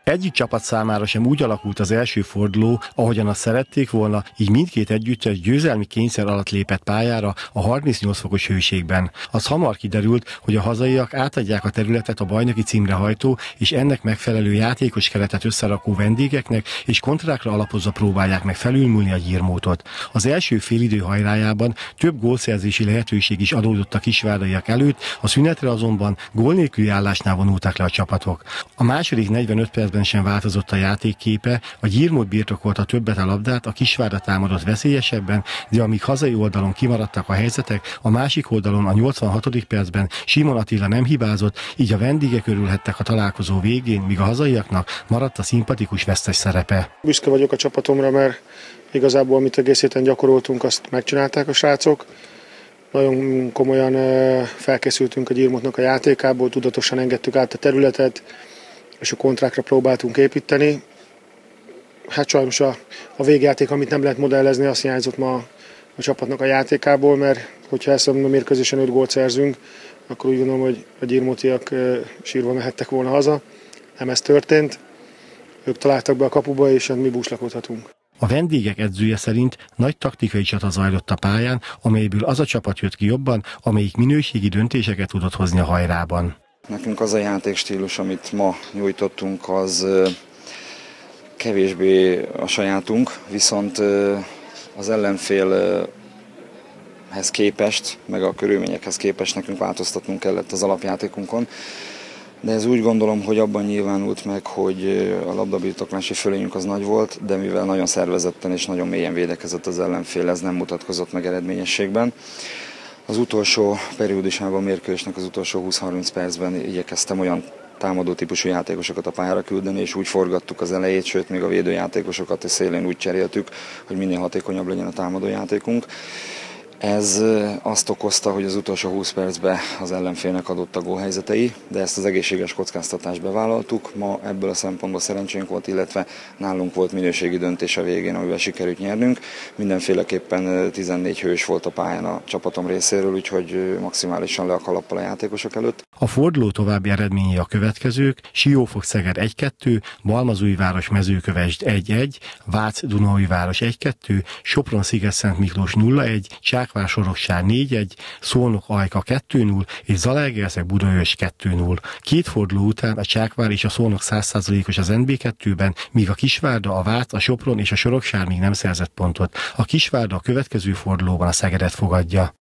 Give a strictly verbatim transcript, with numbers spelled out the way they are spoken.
Egyik csapat számára sem úgy alakult az első forduló, ahogyan azt szerették volna, így mindkét együttes győzelmi kényszer alatt lépett pályára a harmincnyolc fokos hőségben. Az hamar kiderült, hogy a hazaiak átadják a területet a bajnoki címre hajtó és ennek megfelelő játékos keretet összerakó vendégeknek, és kontrákra alapozva próbálják meg felülmúlni a Gyirmótot. Az első félidő hajrájában több gólszerzési lehetőség is adódott a kisvárdaiak előtt, a szünetre azonban gól nélküli állásnál vonultak le a csapatok. A második negyvenöt percben sem változott a játékképe, a Gyirmót birtokolta többet a labdát, a Kisvárda támadott veszélyesebben, de amíg hazai oldalon kimaradtak a helyzetek, a másik oldalon a nyolcvanhatodik percben Simon Attila nem hibázott, így a vendégek örülhettek a találkozó végén, míg a hazaiaknak maradt a szimpatikus vesztes szerepe. Büszke vagyok a csapatomra, mert igazából amit egész héten gyakoroltunk, azt megcsinálták a srácok. Nagyon komolyan felkészültünk a Gyirmótnak a játékából, tudatosan engedtük át a területet, és a kontrákra próbáltunk építeni. Hát sajnos a, a végjáték, amit nem lehet modellezni, azt hiányzott ma a csapatnak a játékából, mert hogyha ezt a mérkőzésen öt gólt szerzünk, akkor úgy gondolom, hogy a gyirmótiak sírva mehettek volna haza. Nem ez történt. Ők találtak be a kapuba, és mi búslakodhatunk. A vendégek edzője szerint nagy taktikai csata zajlott a pályán, amelyből az a csapat jött ki jobban, amelyik minőségi döntéseket tudott hozni a hajrában. Nekünk az a játékstílus, amit ma nyújtottunk, az kevésbé a sajátunk, viszont az ellenfélhez képest, meg a körülményekhez képest nekünk változtatnunk kellett az alapjátékunkon. De ez úgy gondolom, hogy abban nyilvánult meg, hogy a labdabirtoklási fölényünk az nagy volt, de mivel nagyon szervezetten és nagyon mélyen védekezett az ellenfél, ez nem mutatkozott meg eredményességben. Az utolsó periódusában, a mérkőzésnek az utolsó húsz-harminc percben igyekeztem olyan támadó típusú játékosokat a pályára küldeni, és úgy forgattuk az elejét, sőt még a védőjátékosokat és szélén úgy cseréltük, hogy minél hatékonyabb legyen a támadó játékunk. Ez azt okozta, hogy az utolsó húsz percben az ellenfélnek adott a gólhelyzetei, de ezt az egészséges kockáztatást bevállaltuk. Ma ebből a szempontból szerencsénk volt, illetve nálunk volt minőségi döntés a végén, amivel sikerült nyernünk. Mindenféleképpen tizennégy hős volt a pályán a csapatom részéről, úgyhogy maximálisan le a kalappal a játékosok előtt. A forduló további eredményei a következők: Siófok-Szeged egy kettő, Balmazújváros-Mezőkövesd egy egy, Vác-Dunaújváros egy kettő, Sopron-Sziget-Szent Miklós nulla egy, Csákvár-Soroksár négy egy, Szolnok-Ajka kettő null és Zalaegerszeg-Budaörs kettő null. Két forduló után a Csákvár és a Szolnok száz százalékos az en bé kettőben, míg a Kisvárda, a Vác, a Sopron és a Soroksár még nem szerzett pontot. A Kisvárda a következő fordulóban a Szegedet fogadja.